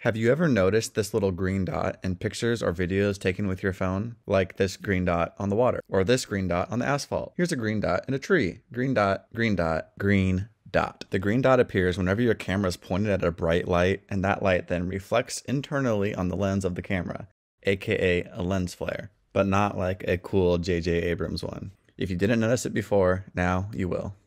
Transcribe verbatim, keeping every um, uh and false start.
Have you ever noticed this little green dot in pictures or videos taken with your phone? Like this green dot on the water, or this green dot on the asphalt. Here's a green dot in a tree. Green dot, green dot, green dot. The green dot appears whenever your camera is pointed at a bright light, and that light then reflects internally on the lens of the camera, aka a lens flare, but not like a cool J J Abrams one. If you didn't notice it before, now you will.